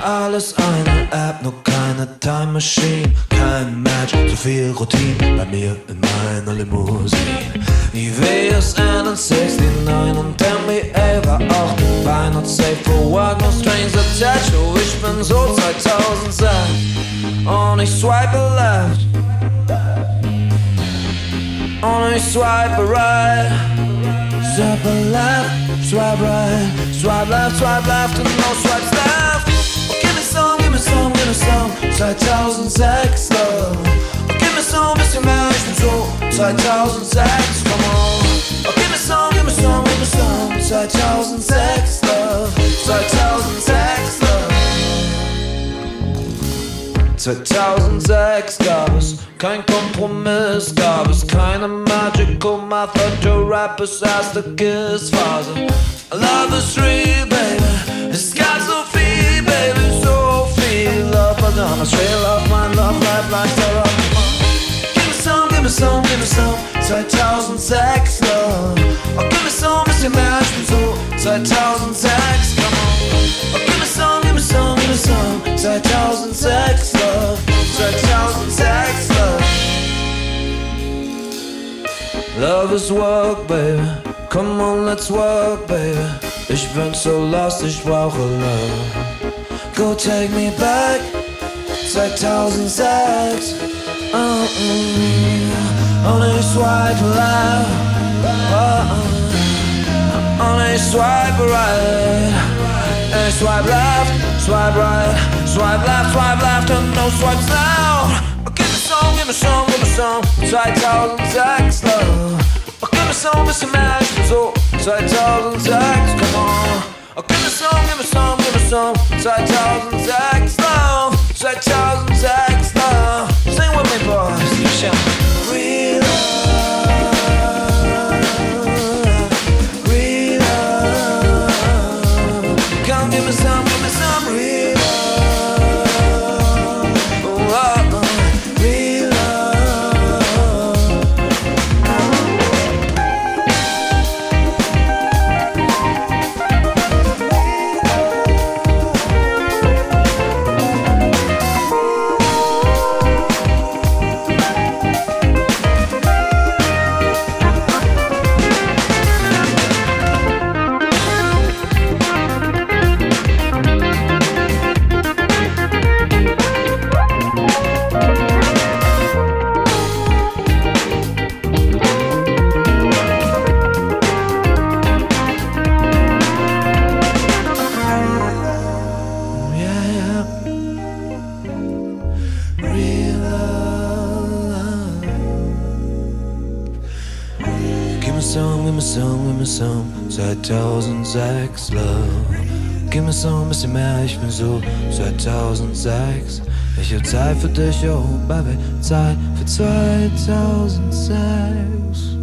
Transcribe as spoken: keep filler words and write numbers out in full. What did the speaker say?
alles eine App, nur keine Time Machine. Kein Match, zu viel Routine bei mir in meiner Limousine. I W S N und neunundsechzig und M B A war auch dabei. Not safe for work, no strings attached. Oh, ich bin so zweitausendsechs und ich swipe left und ich swipe right. Swipe left, swipe right, swipe left, swipe left and no swipes left. Oh, give me some, give me some, give me some zweitausendsechs Love. Oh, give me some, bisschen mehr, ich bin so zweitausendsechs, come on. Oh, give me some, give me some, give me some zweitausendsechs Love. zweitausendsechs Love. zweitausendsechs gab es kein Kompromiss, gab es keine Magical Method to rap es erste Kiss-Phase. Love is real, baby, es gab so viel, baby, so viel Love, verdammt, straight love, mein Love, life, lifestyle, give me some, give me some, give me some zweitausendsechs Love. Oh, give me some, bisschen mehr, ich bin so zweitausendsechs, come on. Oh, give me some, give me some, give me some zweitausendsechs Love. zweitausendsechs Love. Love is work, baby. Come on, let's work, baby. Ich bin so lost, ich brauche Love. Go take me back. zweitausendsechs. Oh, mm. Und ich swipe left. Oh, oh. Und ich swipe right. Ich swipe left, swipe right, swipe left, swipe left and no swipes now. Oh, give me some, give me some, give me some zweitausendsechs Love. Oh, give me some, bisschen mehr, ich bin so zweitausendsechs, come on. Oh, give me some, give me some, give me some zweitausendsechs Love. zweitausendsechs Love. Sing with me, boys. Yeah. Real love, real love. Come give me some, give me some real love. Oh, oh, oh. Real zweitausendsechs Love. Gib mir so ein bisschen mehr, ich bin so zweitausendsechs. Ich hab Zeit für dich, oh Baby, Zeit für zweitausendsechs.